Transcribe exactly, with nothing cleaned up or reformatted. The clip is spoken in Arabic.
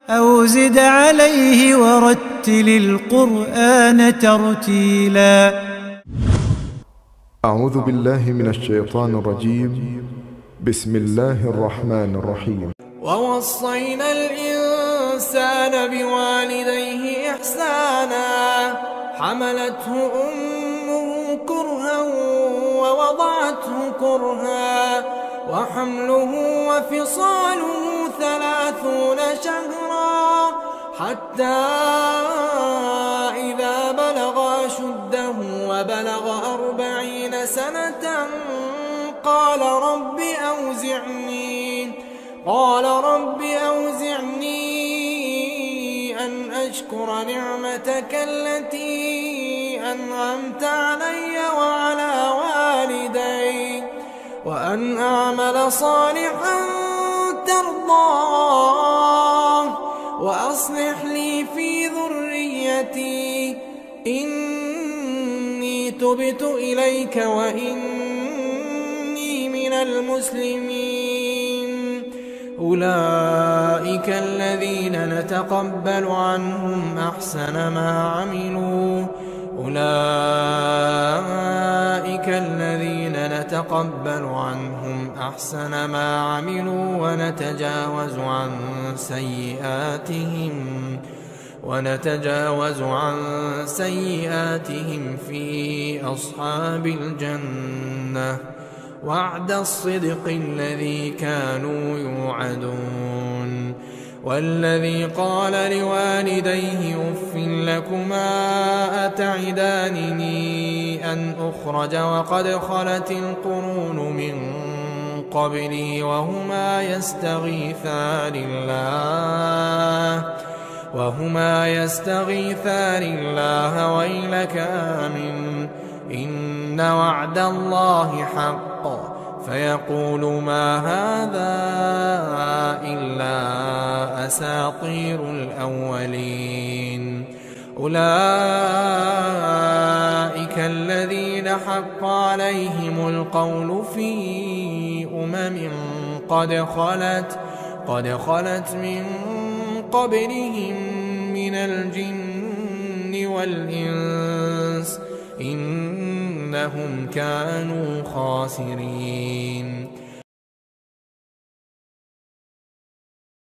أو زد عليه ورتل القرآن ترتيلا. أعوذ بالله من الشيطان الرجيم. بسم الله الرحمن الرحيم. ووصينا الإنسان بوالديه إحسانا حملته أمه كرها ووضعته كرها وحمله وفصاله ثلاثون شهرا حتى إذا بلغ أشده وبلغ أربعين سنة قال رب أوزعني قال رب أوزعني أن أشكر نعمتك التي أنعمت علي وعلى والدي وأن أعمل صالحا ترضاه وأصلح لي في ذريتي إني تبت إليك وإني من المسلمين. أولئك الذين نتقبل عنهم أحسن ما عملوا أولئك الذين نتقبل عنهم أحسن ما عملوا ونتجاوز عن سيئاتهم ونتجاوز عن سيئاتهم في أصحاب الجنة وعد الصدق الذي كانوا يوعدون. والذي قال لوالديه أف لكما أتعدانني أن أخرج وقد خلت القرون من قبلي وهما يستغيثان الله وهما يستغيثان الله ويلك آمن إن وعد الله حق فيقول ما هذا إلا أساطير الأولين. أولئك الذين حق عليهم القول في أمم قد خلت قد خلت من قبلهم من الجن والإنس إنهم كانوا خاسرين.